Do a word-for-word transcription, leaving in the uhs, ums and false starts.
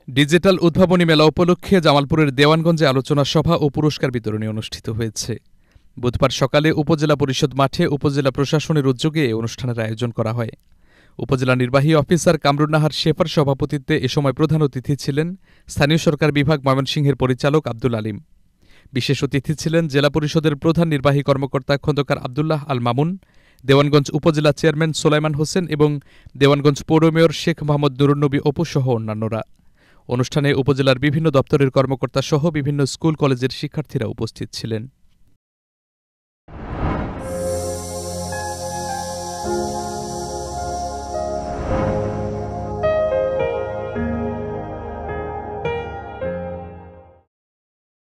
Digital উদ্ভাবনী মেলা উপলক্ষে জামালপুরের দেওয়ানগঞ্জে আলোচনা সভা ও পুরস্কার বিতরণী অনুষ্ঠিত হয়েছে। বুধবার সকালে উপজেলা পরিষদ মাঠে উপজেলা প্রশাসনের উদ্যোগে এ অনুষ্ঠানের আয়োজন করা হয়। উপজেলা নির্বাহী অফিসার কামরুন্নাহার শেফার সভাপতিত্বে এ সময় প্রধান অতিথি ছিলেন স্থানীয় সরকার বিভাগ ময়মনসিংহের পরিচালক আব্দুল আলিম। বিশেষ অতিথি ছিলেন জেলা পরিষদের প্রধান নির্বাহী কর্মকর্তা খন্দকার আবদুল্লাহ আল মামুন, দেওয়ানগঞ্জ উপজেলা চেয়ারম্যান সোলাইমান হোসেন এবং দেওয়ানগঞ্জ পৌর মেয়র শেখ মোহাম্মদ নুরুন্নবী অপু সহ অন্যান্যরা। অনুষ্ঠানে উপজেলার বিভিন্ন দপ্তরের কর্মকর্তা সহ বিভিন্ন স্কুল কলেজের শিক্ষার্থীরা উপস্থিত ছিলেন।